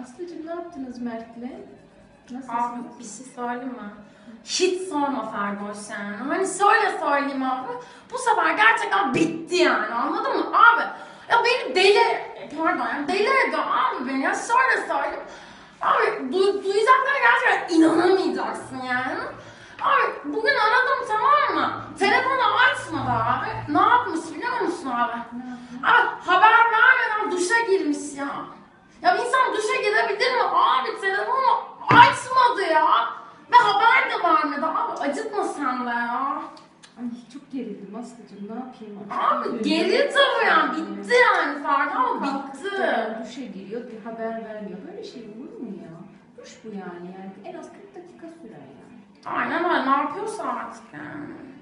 Aslıcığım ne yaptınız Mert'le? Abi Nasılsınız? bir şey söyleyeyim mi? Hiç sorma Ferdoş yani. Hani şöyle söyleyeyim abi. Bu sefer gerçekten bitti yani, anladın mı abi? Ya beni delirdi abi beni ya, şöyle söyleyeyim. Abi duyacaklara gerçekten inanamayacaksın yani. Abi bugün aradım, tamam mı? Telefonu açmadı abi. Ne yapmış biliyor musun abi? Abi haber vermeden duşa girmiş ya. Ya bir insan duşa girebilir mi abi? Telefonu açmadı ya. Ve haber de vermedi abi. Acıtma sen de ya. Ay çok gerildim Aslıcığım, ne yapayım? Abi geri tabii yani, bitti yani Ferdi ama bitti. Duşa giriyor, bir haber vermiyor. Böyle şey olur mu ya? Duş bu yani. En az 40 dakika sürer yani. Aynen öyle, ne yapıyorsa artık yani.